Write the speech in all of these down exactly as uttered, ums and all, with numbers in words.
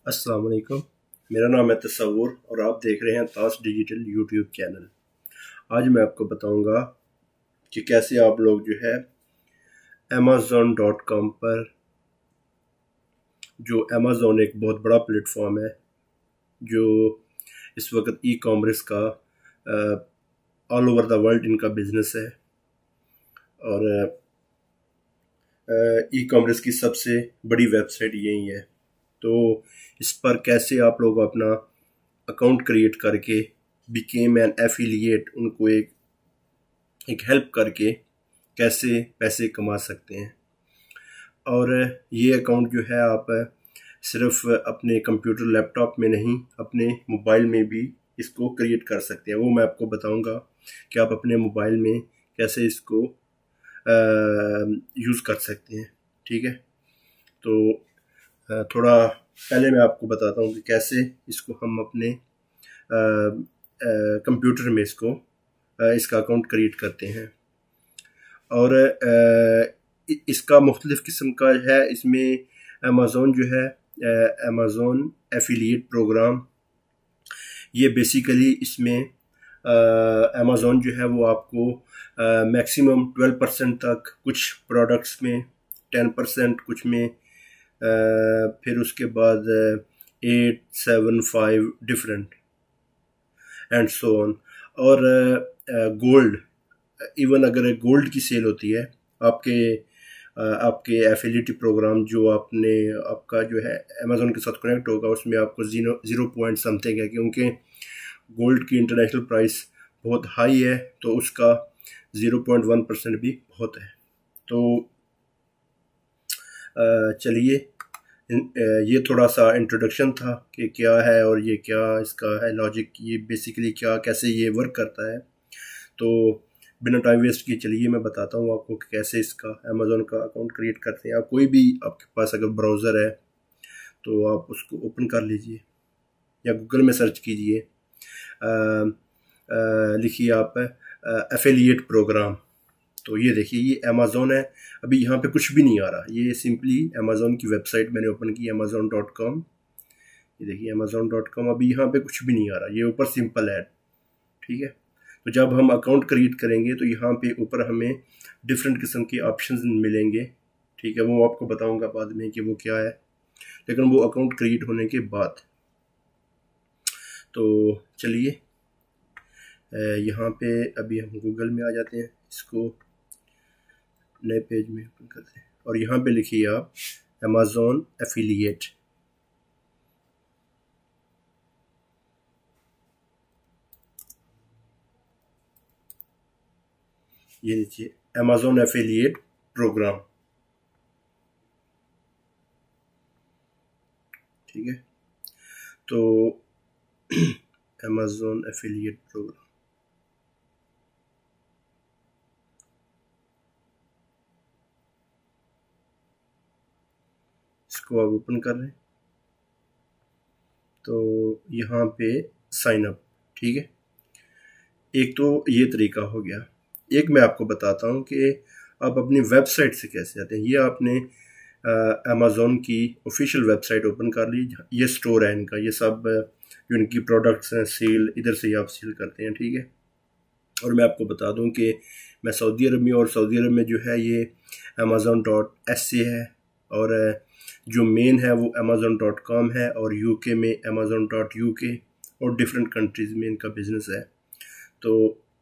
अस्सलाम वालेकुम। मेरा नाम है तसव्वुर और आप देख रहे हैं ताश डिजिटल यूट्यूब चैनल। आज मैं आपको बताऊंगा कि कैसे आप लोग जो है अमेज़न डॉट कॉम पर, जो अमेज़न एक बहुत बड़ा प्लेटफॉर्म है जो इस वक्त ई कॉमर्स का ऑल ओवर द वर्ल्ड इनका बिजनेस है और ई कॉमर्स की सबसे बड़ी वेबसाइट यही है। तो इस पर कैसे आप लोग अपना अकाउंट क्रिएट करके बिकेम एन एफिलिएट, उनको एक एक हेल्प करके कैसे पैसे कमा सकते हैं। और ये अकाउंट जो है आप सिर्फ अपने कंप्यूटर लैपटॉप में नहीं, अपने मोबाइल में भी इसको क्रिएट कर सकते हैं। वो मैं आपको बताऊंगा कि आप अपने मोबाइल में कैसे इसको यूज़ कर सकते हैं। ठीक है, तो थोड़ा पहले मैं आपको बताता हूँ कि कैसे इसको हम अपने कंप्यूटर में इसको आ, इसका अकाउंट क्रिएट करते हैं। और आ, इसका मुख्तलिफ़ किस्म का है। इसमें अमेज़न जो है अमेज़न एफिलिएट प्रोग्राम, ये बेसिकली इसमें अमेज़न जो है वो आपको मैक्सिमम ट्वेल्व परसेंट तक, कुछ प्रोडक्ट्स में टेन परसेंट, कुछ में Uh, फिर उसके बाद eight seven five different and so on. और गोल्ड, uh, इवन अगर गोल्ड की सेल होती है आपके uh, आपके एफिलिएट प्रोग्राम जो आपने आपका जो है अमेज़न के साथ कनेक्ट होगा, उसमें आपको जीरो जीरो पॉइंट समथिंग है, क्योंकि गोल्ड की इंटरनेशनल प्राइस बहुत हाई है तो उसका ज़ीरो पॉइंट वन परसेंट भी बहुत है। तो चलिए, ये थोड़ा सा इंट्रोडक्शन था कि क्या है और ये क्या इसका है लॉजिक, ये बेसिकली क्या कैसे ये वर्क करता है। तो बिना टाइम वेस्ट किए चलिए मैं बताता हूँ आपको कि कैसे इसका अमेज़न का अकाउंट क्रिएट करते हैं। आप कोई भी, आपके पास अगर ब्राउज़र है तो आप उसको ओपन कर लीजिए या गूगल में सर्च कीजिए, लिखिए आप एफिलिएट प्रोग्राम। तो ये देखिए, ये अमेज़न है। अभी यहाँ पे कुछ भी नहीं आ रहा, ये सिंपली अमेज़न की वेबसाइट मैंने ओपन की, अमेज़न डॉट कॉम। ये देखिए अमेज़न डॉट कॉम, अभी यहाँ पे कुछ भी नहीं आ रहा, ये ऊपर सिंपल ऐड। ठीक है, तो जब हम अकाउंट क्रिएट करेंगे तो यहाँ पे ऊपर हमें डिफरेंट किस्म के ऑप्शंस मिलेंगे। ठीक है, वो आपको बताऊँगा बाद में कि वो क्या है, लेकिन वो अकाउंट क्रिएट होने के बाद। तो चलिए, यहाँ पे अभी हम गूगल में आ जाते हैं, इसको नए पेज में ओपन करते हैं और यहाँ पे लिखिए आप अमेज़न एफिलिएट। ये लिखिए अमेज़न एफिलिएट प्रोग्राम। ठीक है, तो अमेज़न एफिलिएट प्रोग्राम, इसको आप ओपन कर रहे हैं तो यहाँ पे साइन अप। ठीक है, एक तो ये तरीका हो गया। एक मैं आपको बताता हूँ कि आप अपनी वेबसाइट से कैसे आते हैं। ये आपने अमेज़न की ऑफिशियल वेबसाइट ओपन कर ली, ये स्टोर है इनका, ये सब जो इनकी प्रोडक्ट्स हैं सेल, इधर से ही आप सेल करते हैं। ठीक है, और मैं आपको बता दूं कि मैं सऊदी अरब में, और सऊदी अरब में जो है ये अमेज़न डॉट एस ए है, और जो मेन है वो अमेज़न डॉट कॉम है, और यूके में अमेज़न डॉट यू के, और डिफरेंट कंट्रीज़ में इनका बिजनेस है। तो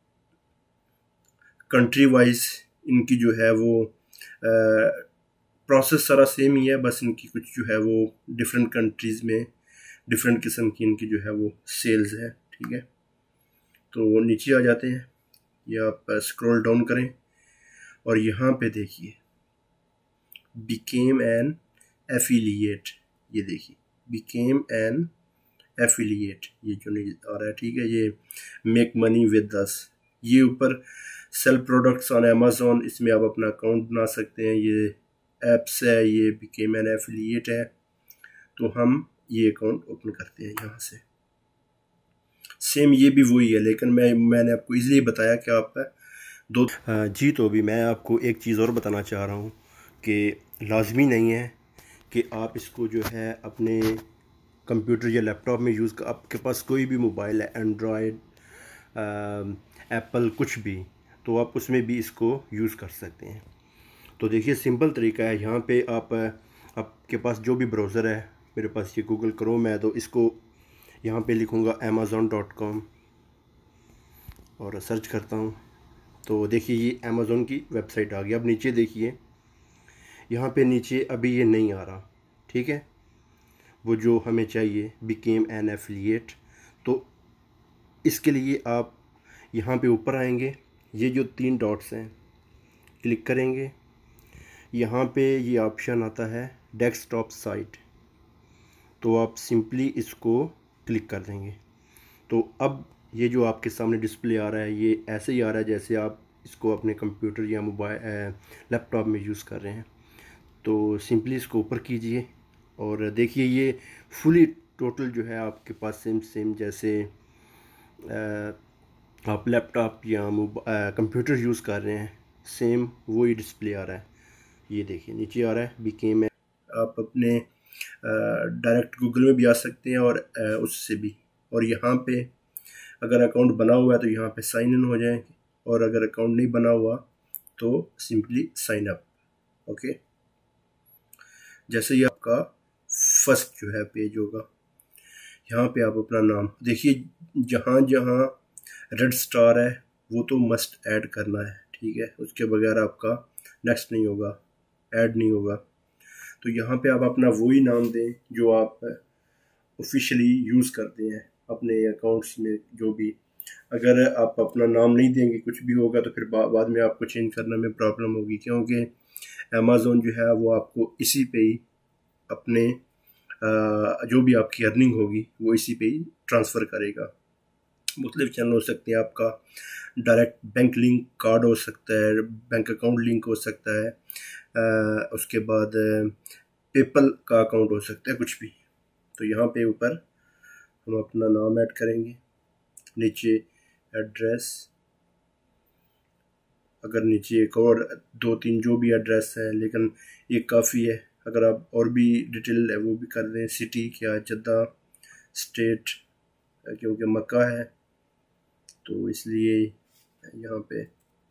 कंट्री वाइज इनकी जो है वो प्रोसेस सारा सेम ही है, बस इनकी कुछ जो है वो डिफरेंट कंट्रीज़ में डिफरेंट किस्म की इनकी जो है वो सेल्स है। ठीक है, तो नीचे आ जाते हैं, या आप स्क्रॉल डाउन करें और यहाँ पे देखिए बिकेम एन एफिलिएट। ये देखिए बिकेम एन एफिलिएट, ये जो नहीं आ रहा है। ठीक है, ये मेक मनी विद अस, ये ऊपर सेल प्रोडक्ट्स ऑन अमेज़न, इसमें आप अपना अकाउंट बना सकते हैं। ये एप्स है, ये बिकेम एन एफिलिएट है। तो हम ये अकाउंट ओपन करते हैं यहाँ से। सेम ये भी वही है, लेकिन मैं मैंने आपको इसलिए बताया कि आप दो जी। तो अभी मैं आपको एक चीज़ और बताना चाह रहा हूँ कि लाजमी नहीं है कि आप इसको जो है अपने कंप्यूटर या लैपटॉप में यूज़ कर, आपके पास कोई भी मोबाइल है, एंड्रॉयड, एप्पल, कुछ भी, तो आप उसमें भी इसको यूज़ कर सकते हैं। तो देखिए सिंपल तरीका है। यहाँ पे आप आपके पास जो भी ब्राउज़र है, मेरे पास ये गूगल क्रोम है, तो इसको यहाँ पे लिखूँगा अमेज़न डॉट कॉम और सर्च करता हूँ। तो देखिए ये अमेज़न की वेबसाइट आ गई। अब नीचे देखिए, यहाँ पे नीचे अभी ये नहीं आ रहा, ठीक है, वो जो हमें चाहिए, बिकेम एन एफिलिएट। तो इसके लिए आप यहाँ पे ऊपर आएंगे, ये जो तीन डॉट्स हैं क्लिक करेंगे, यहाँ पे ये ऑप्शन आता है डेस्कटॉप साइट, तो आप सिंपली इसको क्लिक कर देंगे। तो अब ये जो आपके सामने डिस्प्ले आ रहा है, ये ऐसे ही आ रहा है जैसे आप इसको अपने कंप्यूटर या मोबाइल लैपटॉप में यूज़ कर रहे हैं। तो सिंपली इसको ऊपर कीजिए और देखिए ये फुली टोटल जो है आपके पास सेम सेम जैसे आप लैपटॉप या कंप्यूटर यूज़ कर रहे हैं, सेम वही डिस्प्ले आ रहा है। ये देखिए नीचे आ रहा है बिकेम। आप अपने डायरेक्ट गूगल में भी आ सकते हैं और आ, उससे भी, और यहाँ पे अगर अकाउंट बना हुआ है तो यहाँ पे साइन इन हो जाएंगे, और अगर अकाउंट नहीं बना हुआ तो सिंपली साइन अप। ओके, जैसे ही आपका फर्स्ट जो है पेज होगा, यहाँ पे आप अपना नाम देखिए, जहाँ जहाँ रेड स्टार है वो तो मस्ट ऐड करना है, ठीक है, उसके बगैर आपका नेक्स्ट नहीं होगा, ऐड नहीं होगा। तो यहाँ पे आप अपना वही नाम दें जो आप ऑफिशियली यूज़ करते हैं अपने अकाउंट्स में, जो भी। अगर आप अपना नाम नहीं देंगे, कुछ भी होगा तो फिर बा, बाद में आपको चेंज करने में प्रॉब्लम होगी, क्योंकि अमेज़न जो है वो आपको इसी पे ही अपने आ, जो भी आपकी अर्निंग होगी वो इसी पे ही ट्रांसफ़र करेगा। मुख्तलिफ चैनल हो सकते हैं, आपका डायरेक्ट बैंक लिंक कार्ड हो सकता है, बैंक अकाउंट लिंक हो सकता है, आ, उसके बाद पेपल का अकाउंट हो सकता है, कुछ भी। तो यहाँ पे ऊपर हम अपना नाम ऐड करेंगे, नीचे एड्रेस, अगर नीचे एक और दो तीन जो भी एड्रेस है, लेकिन ये काफ़ी है। अगर आप और भी डिटेल है वो भी कर दें, सिटी क्या, जद्दा, स्टेट, क्योंकि मक्का है तो इसलिए यहाँ पे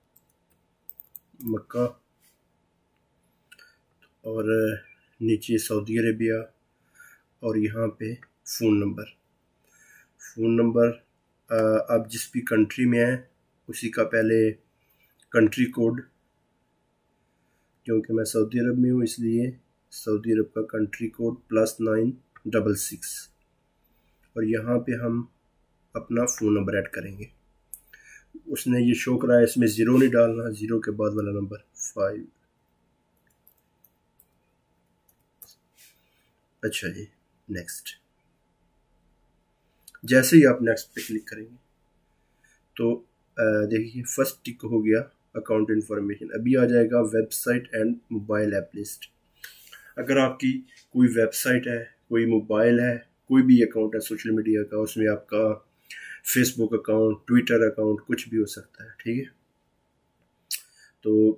मक्का, और नीचे सऊदी अरेबिया, और यहाँ पे फ़ोन नंबर। फ़ोन नंबर आप जिस भी कंट्री में हैं उसी का पहले कंट्री कोड, क्योंकि मैं सऊदी अरब में हूँ इसलिए सऊदी अरब का country code plus nine double six, और यहाँ पे हम अपना फ़ोन नंबर ऐड करेंगे। उसने ये शो करा है, इसमें ज़ीरो नहीं डालना, ज़ीरो के बाद वाला नंबर फाइव। अच्छा जी, नेक्स्ट। जैसे ही आप नेक्स्ट पे क्लिक करेंगे तो देखिए फर्स्ट टिक हो गया अकाउंट इन्फॉर्मेशन। अभी आ जाएगा website and mobile app list. अगर आपकी कोई वेबसाइट है, कोई मोबाइल है, कोई भी अकाउंट है सोशल मीडिया का, उसमें आपका फेसबुक अकाउंट, ट्विटर अकाउंट, कुछ भी हो सकता है, ठीक है। तो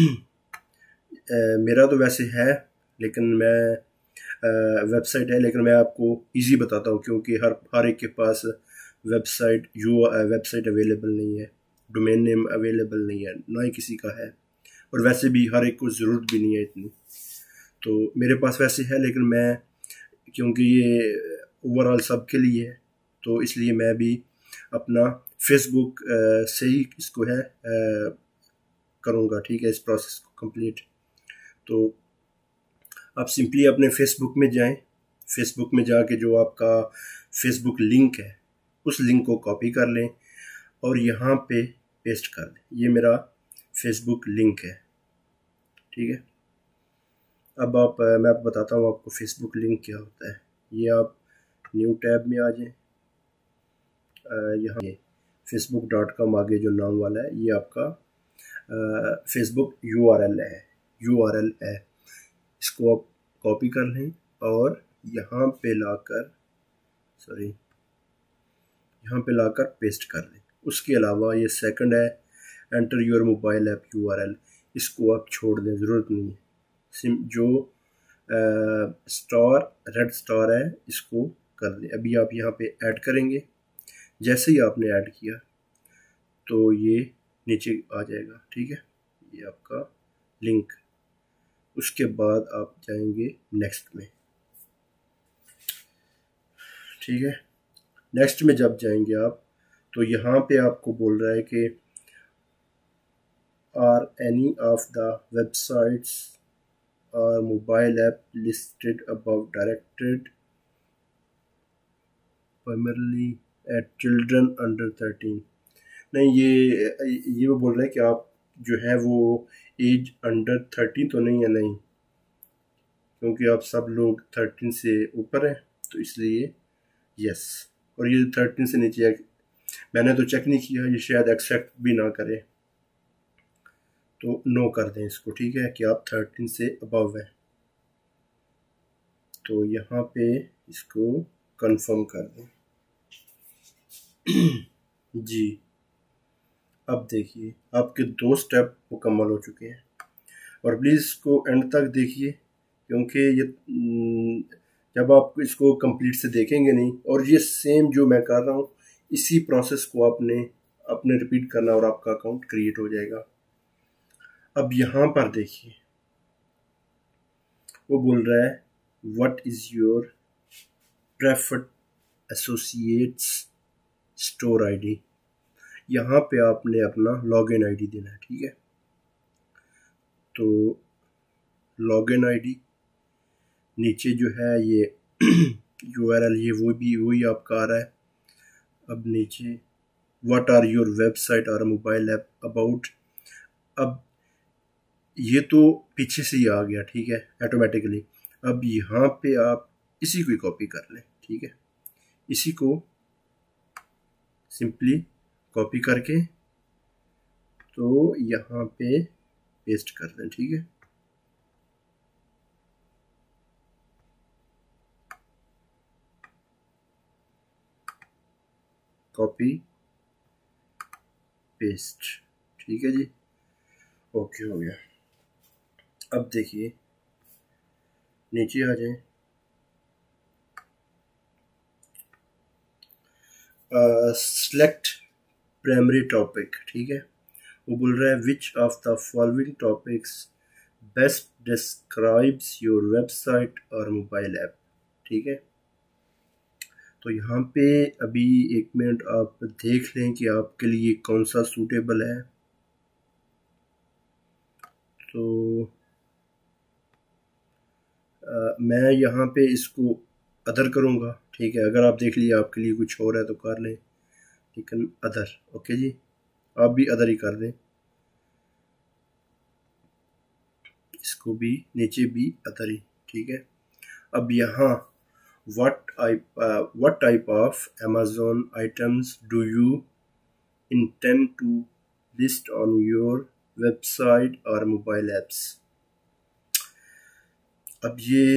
मेरा तो वैसे है, लेकिन मैं वेबसाइट है, लेकिन मैं आपको इजी बताता हूँ, क्योंकि हर हर एक के पास वेबसाइट यू वेबसाइट अवेलेबल नहीं है, डोमेन नेम अवेलेबल नहीं है, ना ही किसी का है, और वैसे भी हर एक को ज़रूरत भी नहीं है इतनी। तो मेरे पास वैसे है, लेकिन मैं, क्योंकि ये ओवरऑल सब के लिए है, तो इसलिए मैं भी अपना फेसबुक से ही इसको है करूँगा, ठीक है, इस प्रोसेस को कंप्लीट। तो आप सिंपली अपने फेसबुक में जाएं, फेसबुक में जाके जो आपका फेसबुक लिंक है उस लिंक को कॉपी कर लें और यहाँ पे पेस्ट कर दें। ये मेरा फेसबुक लिंक है, ठीक है। अब आप मैं आपको बताता हूँ आपको फेसबुक लिंक क्या होता है। ये आप न्यू टैब में आ जाएं, यहाँ फेसबुक डॉट कॉम आगे जो नाम वाला है ये आपका फेसबुक यू आर एल है, यू आर एल है। इसको आप कॉपी कर लें और यहाँ पे लाकर सॉरी यहाँ पे लाकर पेस्ट कर लें। उसके अलावा ये सेकंड है, enter your mobile app U R L, इसको आप छोड़ दें, ज़रूरत नहीं है। सिम जो स्टार रेड स्टार है इसको कर दें। अभी आप यहाँ पे ऐड करेंगे, जैसे ही आपने ऐड किया तो ये नीचे आ जाएगा, ठीक है, ये आपका लिंक। उसके बाद आप जाएंगे नेक्स्ट में, ठीक है। नेक्स्ट में जब जाएंगे आप तो यहाँ पे आपको बोल रहा है कि are any of the websites और mobile app listed above directed primarily at children under thirteen. नहीं, ये ये वो बोल रहे हैं कि आप जो है वो एज अंडर थर्टीन तो नहीं है, नहीं, क्योंकि आप सब लोग थर्टीन से ऊपर हैं तो इसलिए यस। और ये थर्टीन से नीचे है, मैंने तो चेक नहीं किया, ये शायद एक्सेप्ट भी ना करे, तो नो कर दें इसको, ठीक है, कि आप थर्टीन से अबव हैं। तो यहाँ पे इसको कंफर्म कर दें। जी, अब देखिए आपके दो स्टेप मुकम्मल हो चुके हैं। और प्लीज़ इसको एंड तक देखिए, क्योंकि ये जब आप इसको कंप्लीट से देखेंगे नहीं, और ये सेम जो मैं कर रहा हूँ इसी प्रोसेस को आपने अपने रिपीट करना और आपका अकाउंट क्रिएट हो जाएगा। अब यहाँ पर देखिए वो बोल रहा है what is your preferred associates store ID. यहाँ पे आपने अपना लॉगिन आईडी देना है, ठीक है। तो लॉगिन आईडी नीचे जो है ये यूआरएल, ये वो भी वही आपका आ रहा है। अब नीचे व्हाट आर योर वेबसाइट और मोबाइल ऐप अबाउट, अब ये तो पीछे से ही आ गया, ठीक है, ऑटोमेटिकली। अब यहाँ पे आप इसी को कॉपी कर लें, ठीक है, इसी को सिंपली कॉपी करके तो यहाँ पे पेस्ट कर दें, ठीक है। कॉपी पेस्ट, ठीक है जी, ओके हो गया। अब देखिए नीचे आ जाए, सेलेक्ट प्राइमरी टॉपिक, ठीक है। वो बोल रहा है which of the following topics best describes your website और मोबाइल ऐप, ठीक है। तो यहाँ पे अभी एक मिनट आप देख लें कि आपके लिए कौन सा सूटेबल है। तो आ, मैं यहाँ पे इसको अदर करूँगा, ठीक है। अगर आप देख लिए आपके लिए कुछ और है तो कर लें, लेकिन अदर, ओके जी, आप भी अदर ही कर दें। इसको भी नीचे भी अदर ही, ठीक है। अब यहाँ what type uh, what type of Amazon items do you intend to list on your website or mobile apps। अब ये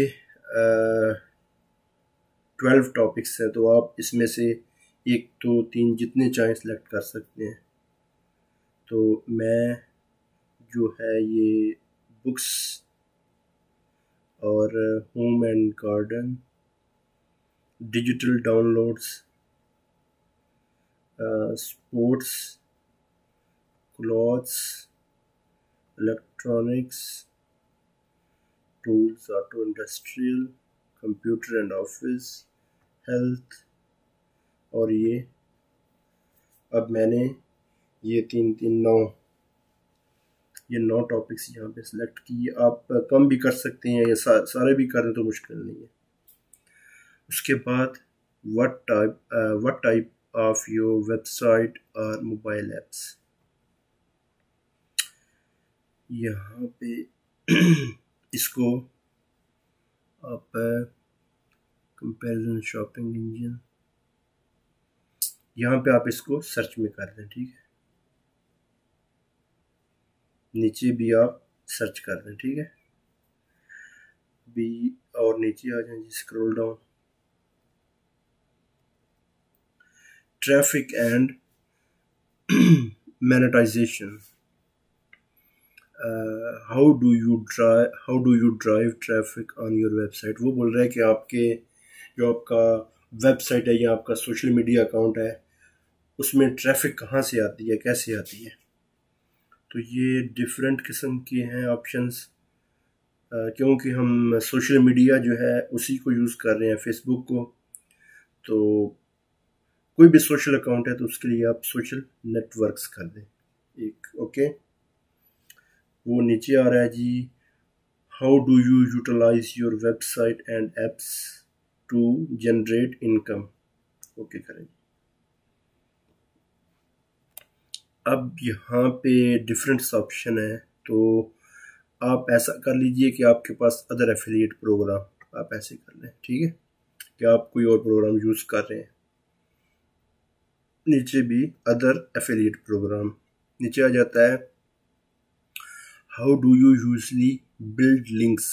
ट्वेल्व टॉपिक्स हैं, तो आप इसमें से एक तो तीन जितने चाहें सेलेक्ट कर सकते हैं। तो मैं जो है ये बुक्स और home and garden, digital downloads, sports, clothes, electronics, tools, auto industrial, computer and office, health, और ये अब मैंने ये तीन तीन नौ ये नौ टॉपिक्स यहाँ पे सिलेक्ट किए। आप कम भी कर सकते हैं या सा, सारे भी करें तो मुश्किल नहीं है। उसके बाद what type what type of your website और मोबाइल ऐप्स, यहाँ पे इसको आप कंपैरिजन शॉपिंग इंजन, यहाँ पे आप इसको सर्च में कर दें, ठीक है। नीचे भी आप सर्च कर दें, ठीक है, भी और नीचे आ जाए जी, scroll down, traffic and monetization, how do you drive how do you drive traffic on your website. वो बोल रहा है कि आपके जो आपका वेबसाइट है या आपका सोशल मीडिया अकाउंट है, उसमें ट्रैफिक कहाँ से आती है, कैसे आती है। तो ये डिफरेंट किस्म के हैं ऑप्शंस, क्योंकि हम सोशल मीडिया जो है उसी को यूज़ कर रहे हैं, फेसबुक को। तो कोई भी सोशल अकाउंट है तो उसके लिए आप सोशल नेटवर्क्स कर दें एक, ओके। वो नीचे आ रहा है जी, how do you utilize your website and apps to generate income, okay करें। अब यहाँ पे डिफरेंट ऑप्शन है, तो आप ऐसा कर लीजिए कि आपके पास अदर एफिलिएट प्रोग्राम आप ऐसे कर लें, ठीक है, कि आप कोई और प्रोग्राम यूज़ कर रहे हैं। नीचे भी अदर एफिलिएट प्रोग्राम नीचे आ जाता है, how do you usually build links.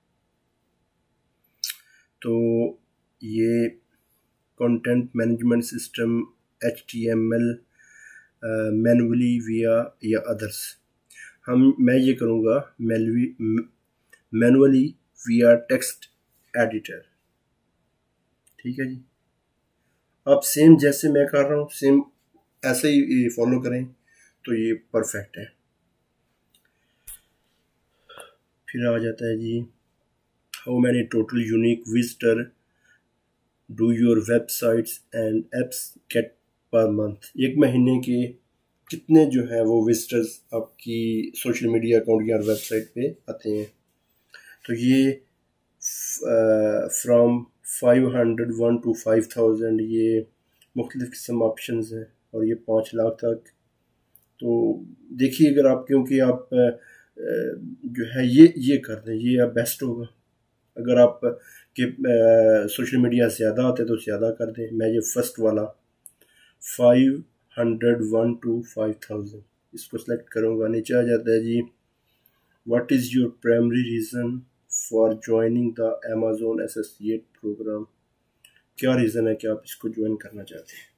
तो ये content management system, H T M L, manually via या अदर्स। हम मैं ये करूँगा मैनुअली विया टेक्स्ट एडिटर, ठीक है जी। आप सेम जैसे मैं कर रहा हूँ सेम ऐसे ही फॉलो करें तो ये परफेक्ट है। फिर आ जाता है जी, how many total unique visitor do your websites and apps get per month. एक महीने के कितने जो है वो विजिटर्स आपकी सोशल मीडिया अकाउंट या वेबसाइट पे आते हैं। तो ये from five hundred one to five thousand ये मुख्तलिफ किस्म ऑप्शन हैं, और ये पाँच लाख तक। तो देखिए अगर आप, क्योंकि आप जो है ये ये कर दें, ये आप बेस्ट होगा। अगर आप के सोशल मीडिया ज़्यादा आते तो ज़्यादा कर दें। मैं ये फर्स्ट वाला five hundred one to five thousand इसको सेलेक्ट करूँगा। नीचे आ जाता है जी, what is your primary reason for joining the Amazon associate program. क्या रीज़न है कि आप इसको ज्वाइन करना चाहते हैं।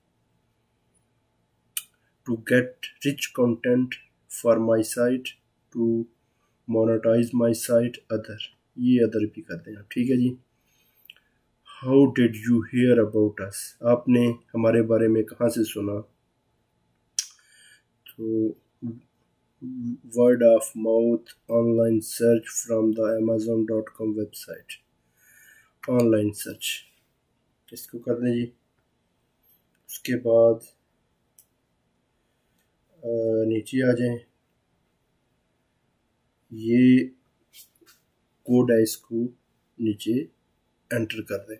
To get rich content for my site, to monetize my site, other, ये अदर भी करते हैं, ठीक है जी। How did you hear about us, आपने हमारे बारे में कहाँ से सुना। तो word of mouth, online search from the Amazon dot com website, online search इसको कर दें जी। उसके बाद नीचे आ जाएं, ये कोड है इसको नीचे एंटर कर दें।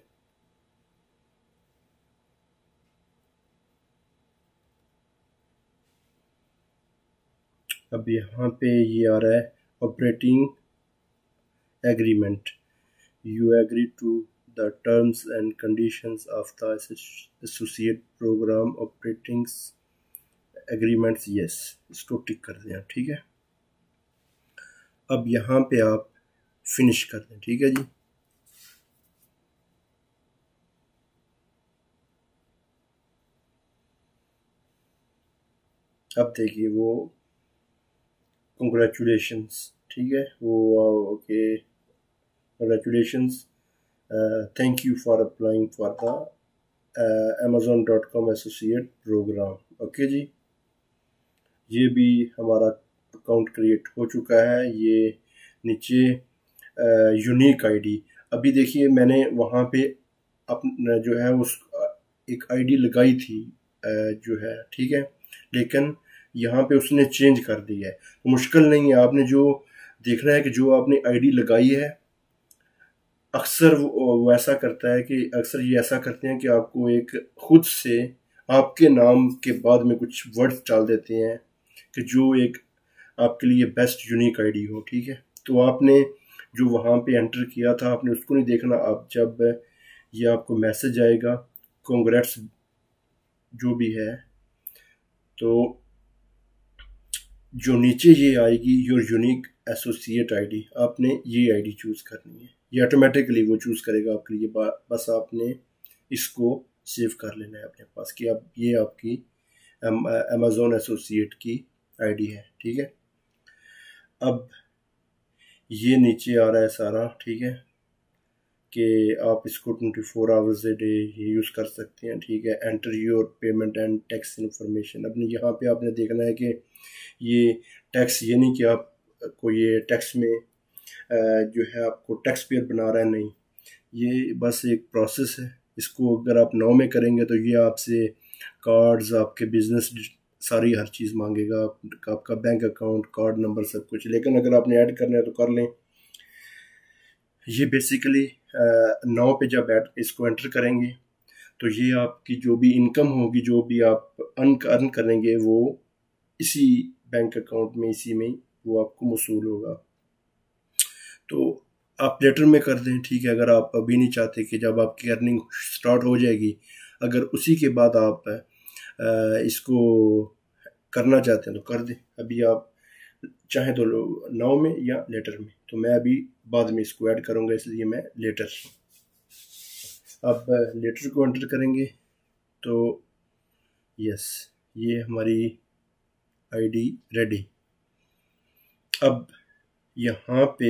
अब यहाँ पे ये आ रहा है operating agreement, you agree to the terms and conditions of the associate program operating agreements, yes, इसको टिक कर दें, ठीक है। अब यहाँ पे आप फिनिश कर दें, ठीक है जी। अब देखिए वो कंग्रेचुलेशंस, ठीक है, वो okay, congratulations, thank you for applying for the Amazon dot com associate program, okay जी। ये भी हमारा अकाउंट क्रिएट हो चुका है। ये नीचे यूनिक आईडी, अभी देखिए मैंने वहाँ पे अपना जो है उस एक आईडी लगाई थी जो है, ठीक है, लेकिन यहाँ पे उसने चेंज कर दिया है। तो मुश्किल नहीं है, आपने जो देखना है कि जो आपने आईडी लगाई है, अक्सर वो ऐसा करता है कि अक्सर ये ऐसा करते हैं कि आपको एक खुद से आपके नाम के बाद में कुछ वर्ड्स डाल देते हैं कि जो एक आपके लिए बेस्ट यूनिक आईडी हो, ठीक है। तो आपने जो वहाँ पे एंटर किया था आपने उसको नहीं देखना। आप जब ये आपको मैसेज आएगा कांग्रेट्स जो भी है, तो जो नीचे ये आएगी योर यूनिक एसोसिएट आईडी, आपने ये आईडी चूज़ करनी है। ये ऑटोमेटिकली वो चूज़ करेगा आपके लिए, बस आपने इसको सेव कर लेना है अपने पास कि अब ये आपकी अमेज़न एसोसिएट की आईडी है, ठीक है। अब ये नीचे आ रहा है सारा, ठीक है, कि आप इसको twenty four hours a day use कर सकते हैं, ठीक है। Enter your payment and tax information. अपने यहाँ पे आपने देखना है कि ये टैक्स, ये नहीं कि आप को ये टैक्स में जो है आपको टैक्स पेयर बना रहा है, नहीं, ये बस एक प्रोसेस है। इसको अगर आप नौ में करेंगे तो ये आपसे कार्ड्स, आपके बिजनेस, सारी हर चीज़ मांगेगा, आपका बैंक अकाउंट, कार्ड नंबर, सब कुछ। लेकिन अगर आपने ऐड करना है तो कर लें। ये बेसिकली नौ पे जब ऐड इसको एंटर करेंगे तो ये आपकी जो भी इनकम होगी, जो भी आप अर्न अर्न करेंगे, वो इसी बैंक अकाउंट में, इसी में वो आपको मौसूल होगा। तो आप लेटर में कर दें, ठीक है। अगर आप अभी नहीं चाहते कि जब आपकी अर्निंग स्टार्ट हो जाएगी, अगर उसी के बाद आप इसको करना चाहते हैं तो कर दें। अभी आप चाहे तो नाउ में या लेटर में, तो मैं अभी बाद में इसको ऐड करूंगा, इसलिए मैं लेटर। अब लेटर को एंटर करेंगे तो यस, ये हमारी आईडी रेडी। अब यहाँ पे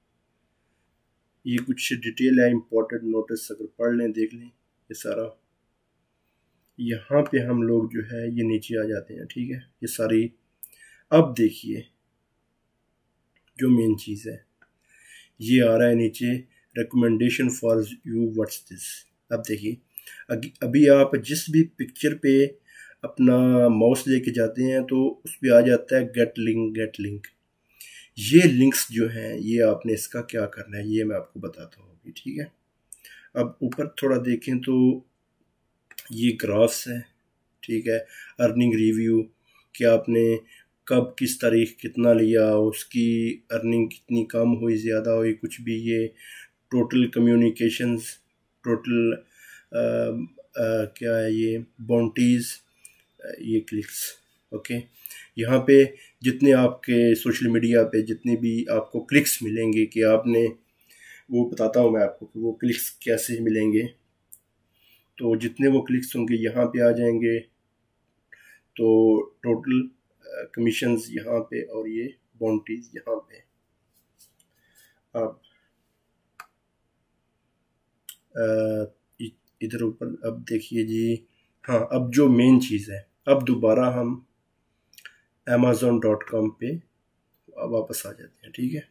ये कुछ डिटेल है, इंपॉर्टेंट नोटिस, अगर पढ़ लें, देख लें ये सारा। यहाँ पे हम लोग जो है ये नीचे आ जाते हैं, ठीक है, ये सारी। अब देखिए जो मेन चीज़ है, ये आ रहा है नीचे, recommendation for you, what's this. अब देखिए अभी आप जिस भी पिक्चर पे अपना माउस लेके जाते हैं तो उस पर आ जाता है गेट लिंक, गेट लिंक। ये लिंक्स जो हैं, ये आपने इसका क्या करना है, ये मैं आपको बताता हूँ अभी, ठीक है। अब ऊपर थोड़ा देखें तो ये ग्राफ्स है, ठीक है। अर्निंग रिव्यू, कि आपने कब, किस तारीख कितना लिया, उसकी अर्निंग कितनी कम हुई, ज़्यादा हुई, कुछ भी। ये टोटल कम्युनिकेशंस, टोटल क्या है ये, बाउंटीज़, ये क्लिक्स, ओके। यहाँ पे जितने आपके सोशल मीडिया पे जितने भी आपको क्लिक्स मिलेंगे, कि आपने, वो बताता हूँ मैं आपको कि वो क्लिक्स कैसे मिलेंगे। तो जितने वो क्लिक्स होंगे यहाँ पे आ जाएंगे, तो टोटल कमीशंस यहाँ पे और ये बाउंटीज यहाँ पे। अब इधर ऊपर अब देखिए जी, हाँ, अब जो मेन चीज़ है, अब दोबारा हम अमेज़न डॉट कॉम पे वापस आ जाते हैं, ठीक है।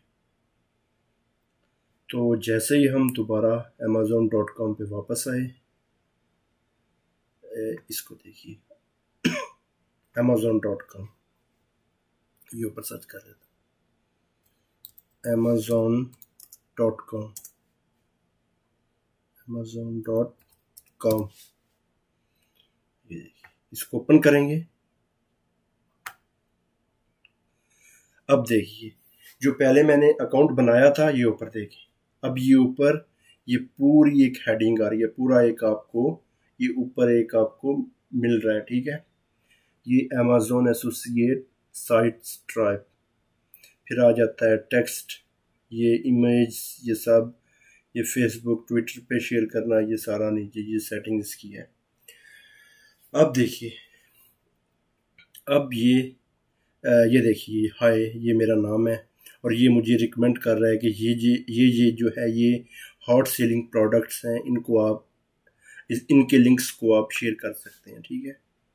तो जैसे ही हम दोबारा अमेज़न डॉट कॉम पे वापस आए, इसको देखिए अमेज़न डॉट कॉम, ये ऊपर सर्च कर लेता हूँ, Amazon dot com, Amazon dot com, ये देखिए, इसको ओपन करेंगे। अब देखिए जो पहले मैंने अकाउंट बनाया था, ये ऊपर देखिए, अब ये ऊपर ये पूरी एक हेडिंग आ रही है, पूरा एक आपको ये ऊपर एक आपको मिल रहा है, ठीक है। ये अमेज़न एसोसिएट साइट्स ट्राइब, फिर आ जाता है टेक्स्ट, ये इमेज, ये सब, ये फेसबुक ट्विटर पे शेयर करना, ये सारा नीचे ये सेटिंग्स की है। अब देखिए, अब ये ये देखिए, हाय, ये मेरा नाम है और ये मुझे रिकमेंड कर रहा है कि ये ये ये ये जो है ये हॉट सेलिंग प्रोडक्ट्स हैं, इनको आप इस इनके लिंक्स को आप शेयर कर सकते हैं, ठीक है।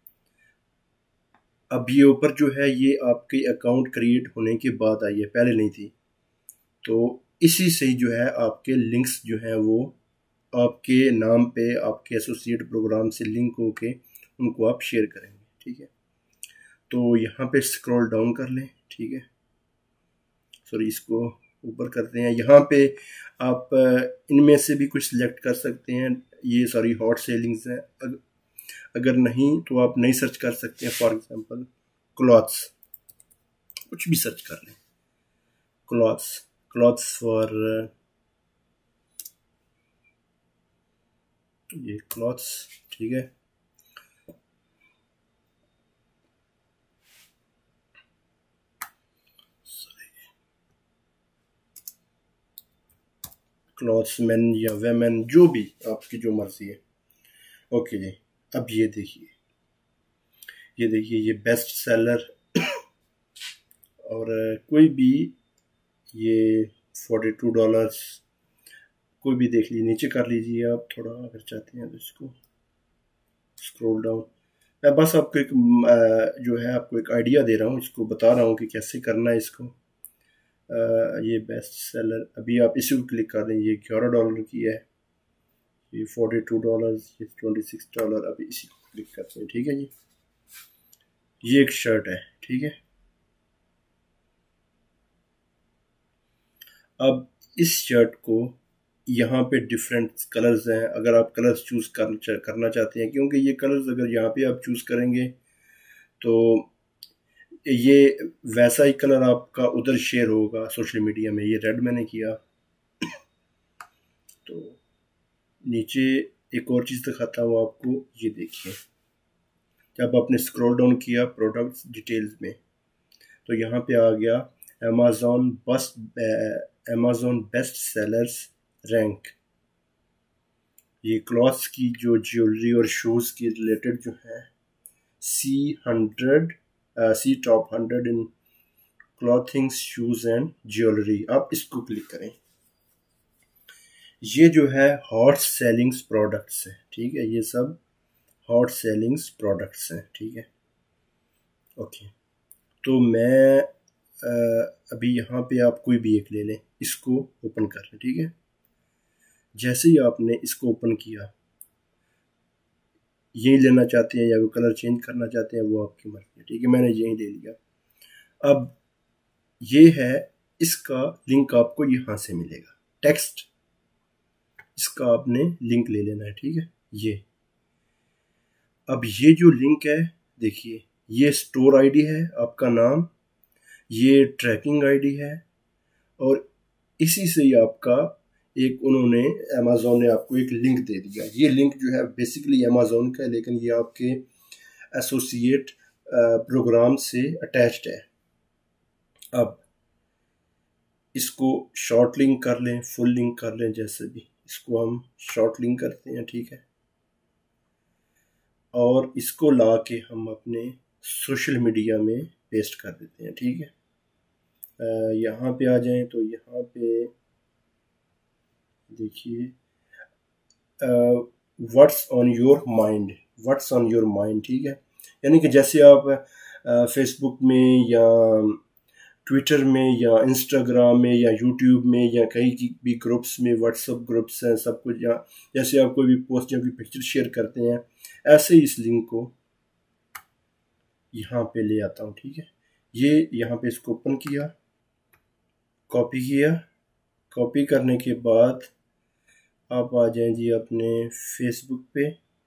अब ये ऊपर जो है ये आपके अकाउंट क्रिएट होने के बाद आई है, पहले नहीं थी। तो इसी से जो है आपके लिंक्स जो हैं वो आपके नाम पे, आपके एसोसिएट प्रोग्राम से लिंक होके उनको आप शेयर करेंगे, ठीक है। तो यहाँ पे स्क्रॉल डाउन कर लें, ठीक है, सॉरी, इसको ऊपर करते हैं। यहाँ पे आप इनमें से भी कुछ सिलेक्ट कर सकते हैं, ये सारी हॉट सेलिंग्स हैं। अगर नहीं तो आप नहीं सर्च कर सकते हैं, फॉर एग्जांपल क्लॉथ्स, कुछ भी सर्च कर लें, क्लॉथ्स, क्लॉथ्स फॉर, ये क्लॉथ्स, ठीक है। क्लॉथ्स, मैन या वेमेन, जो भी आपकी जो मर्जी है, ओके जी। अब ये देखिए, ये देखिए, ये बेस्ट सेलर और कोई भी, ये फोर्टी टू डॉलर्स, कोई भी देख लीजिए, नीचे कर लीजिए आप थोड़ा अगर चाहते हैं तो इसको स्क्रॉल डाउन। मैं बस आपको एक जो है आपको एक आइडिया दे रहा हूँ, इसको बता रहा हूँ कि कैसे करना है इसको। आ, ये बेस्ट सेलर, अभी आप इसी को क्लिक कर दें, ये ग्यारह डॉलर की है, ये फोर्टी टू डॉलर, ये ट्वेंटी सिक्स डॉलर। अभी इसी को क्लिक करते हैं, ठीक है जी। ये एक शर्ट है, ठीक है। अब इस शर्ट को यहाँ पे डिफरेंट कलर्स हैं, अगर आप कलर्स चूज़ कर, करना चाहते हैं, क्योंकि ये कलर्स अगर यहाँ पे आप चूज़ करेंगे तो ये वैसा ही कलर आपका उधर शेयर होगा सोशल मीडिया में। ये रेड मैंने किया, तो नीचे एक और चीज़ दिखाता हूँ आपको, ये देखिए। जब आपने स्क्रॉल डाउन किया प्रोडक्ट्स डिटेल्स में, तो यहाँ पे आ गया अमेज़ॉन बस अमेज़ॉन बेस्ट सेलर्स रैंक। ये क्लॉथ्स की जो ज्वेलरी और शूज़ की रिलेटेड जो है, see hundred see top hundred in clothing shoes and jewellery. आप इसको क्लिक करें। ये जो है हॉट सेलिंग्स प्रोडक्ट्स हैं, ठीक है। ये सब हॉट सेलिंग्स प्रोडक्ट्स हैं, ठीक है। ओके, तो मैं आ, अभी यहाँ पे आप कोई भी एक ले लें, इसको ओपन कर लें, ठीक है। जैसे ही आपने इसको ओपन किया, यही लेना चाहते हैं या वो कलर चेंज करना चाहते हैं, वो आपकी मर्जी है, ठीक है। मैंने यही ले लिया। अब ये है, इसका लिंक आपको यहाँ से मिलेगा, टेक्स्ट, इसका आपने लिंक ले लेना है, ठीक है। ये अब ये जो लिंक है, देखिए, ये स्टोर आईडी है, आपका नाम, ये ट्रैकिंग आईडी है, और इसी से ही आपका एक उन्होंने अमेज़ॉन ने आपको एक लिंक दे दिया। ये लिंक जो है बेसिकली अमेज़ॉन का है, लेकिन ये आपके एसोसिएट प्रोग्राम से अटैच्ड है। अब इसको शॉर्ट लिंक कर लें, फुल लिंक कर लें, जैसे भी। इसको हम शॉर्ट लिंक करते हैं, ठीक है। और इसको ला के हम अपने सोशल मीडिया में पेस्ट कर देते हैं, ठीक है। यहाँ पे आ जाएं तो यहाँ पे देखिए, what's on your mind, what's on your mind, ठीक है। यानी कि जैसे आप फेसबुक uh, में या ट्विटर में या इंस्टाग्राम में या यूट्यूब में या कहीं भी ग्रुप्स में, व्हाट्सएप ग्रुप्स हैं, सब कुछ, या जैसे आप कोई भी पोस्ट या कोई पिक्चर शेयर करते हैं, ऐसे ही इस लिंक को यहाँ पे ले आता हूँ, ठीक है। ये यहाँ पे इसको ओपन किया, कॉपी किया, कॉपी करने के बाद आप आ जाएं जी अपने फेसबुक पे।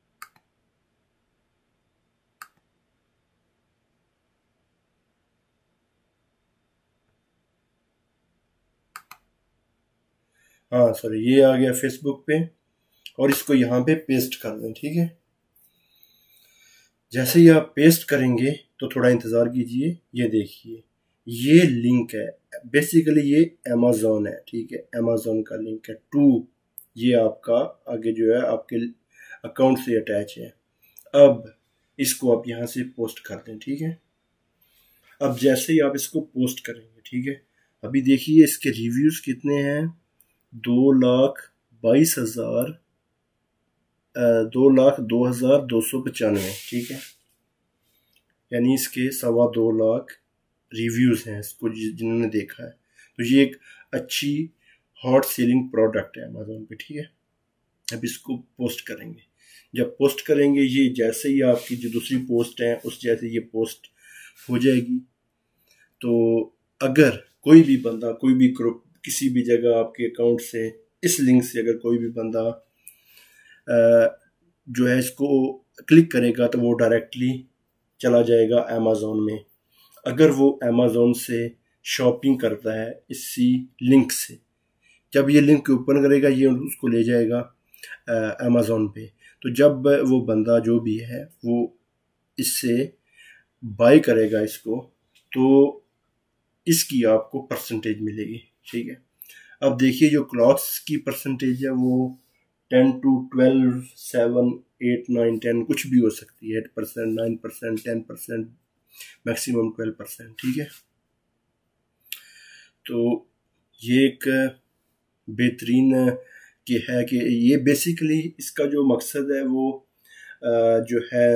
हाँ सॉरी, ये आ गया फेसबुक पे, और इसको यहाँ पे पेस्ट कर दें, ठीक है। जैसे ही आप पेस्ट करेंगे तो थोड़ा इंतज़ार कीजिए। ये देखिए, ये लिंक है, बेसिकली ये अमेज़ॉन है, ठीक है। अमेज़ॉन का लिंक है टू, ये आपका आगे जो है आपके अकाउंट से अटैच है। अब इसको आप यहाँ से पोस्ट कर दें, ठीक है। अब जैसे ही आप इसको पोस्ट करेंगे, ठीक है, अभी देखिए इसके रिव्यूज़ कितने हैं, दो लाख बाईस हज़ार दो लाख दो हज़ार दो सौ पचानवे, ठीक है। यानी इसके सवा दो लाख रिव्यूज़ हैं इसको जिन्होंने देखा है। तो ये एक अच्छी हॉट सेलिंग प्रोडक्ट है अमेज़ॉन पे, ठीक है। अब इसको पोस्ट करेंगे। जब पोस्ट करेंगे, ये जैसे ही आपकी जो दूसरी पोस्ट है उस जैसे ये पोस्ट हो जाएगी। तो अगर कोई भी बंदा, कोई भी ग्रुप, किसी भी जगह आपके अकाउंट से, इस लिंक से अगर कोई भी बंदा जो है इसको क्लिक करेगा तो वो डायरेक्टली चला जाएगा अमेज़ॉन में। अगर वो अमेज़ॉन से शॉपिंग करता है इसी लिंक से, जब ये लिंक ओपन करेगा ये उसको ले जाएगा अमेज़ॉन पे। तो जब वो बंदा जो भी है वो इससे बाय करेगा इसको, तो इसकी आपको परसेंटेज मिलेगी, ठीक है। अब देखिए, जो क्लॉथ्स की परसेंटेज है वो ten to twelve, seven, eight, nine, ten कुछ भी हो सकती है, eight percent, nine percent, ten percent, maximum twelve percent, ठीक है। तो ये एक बेहतरीन कि है कि ये बेसिकली इसका जो मकसद है वो जो है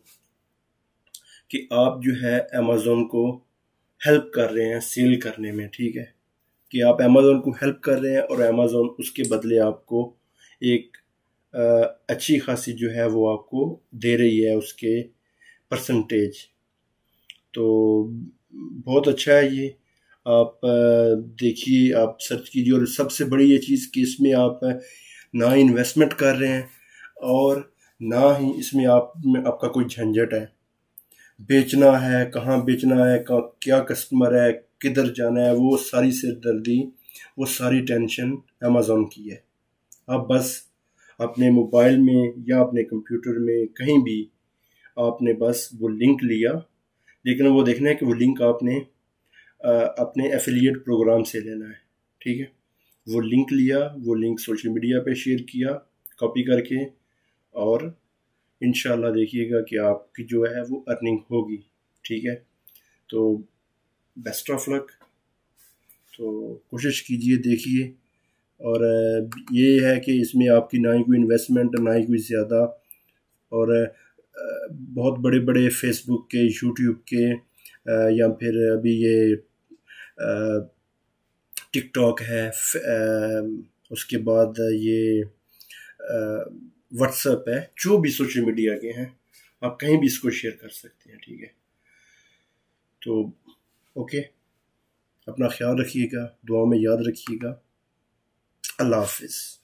कि आप जो है अमेज़ोन को हेल्प कर रहे हैं सेल करने में, ठीक है, कि आप अमेज़ोन को हेल्प कर रहे हैं और अमेज़ोन उसके बदले आपको एक अच्छी खासी जो है वो आपको दे रही है उसके परसेंटेज। तो बहुत अच्छा है ये, आप देखिए, आप सर्च कीजिए। और सबसे बड़ी ये चीज़ कि इसमें आप ना इन्वेस्टमेंट कर रहे हैं और ना ही इसमें आप आपका कोई झंझट है, बेचना है, कहाँ बेचना है, क्या कस्टमर है, किधर जाना है, वो सारी सिरदर्दी, वो सारी टेंशन अमेज़ोन की है। आप बस अपने मोबाइल में या अपने कंप्यूटर में कहीं भी आपने बस वो लिंक लिया, लेकिन वो देखना है कि वो लिंक आपने अपने एफिलिएट प्रोग्राम से लेना है, ठीक है। वो लिंक लिया, वो लिंक सोशल मीडिया पे शेयर किया कॉपी करके, और इंशाल्लाह देखिएगा कि आपकी जो है वो अर्निंग होगी, ठीक है। तो बेस्ट ऑफ लक, तो कोशिश कीजिए, देखिए। और ये है कि इसमें आपकी ना ही कोई इन्वेस्टमेंट, ना ही कोई ज़्यादा, और बहुत बड़े बड़े फेसबुक के, यूट्यूब के, या फिर अभी ये टिकटॉक है, उसके बाद ये व्हाट्सएप है, जो भी सोशल मीडिया के हैं, आप कहीं भी इसको शेयर कर सकते हैं, ठीक है। तो ओके, अपना ख्याल रखिएगा, दुआ में याद रखिएगा। अल्लाह हाफिज़।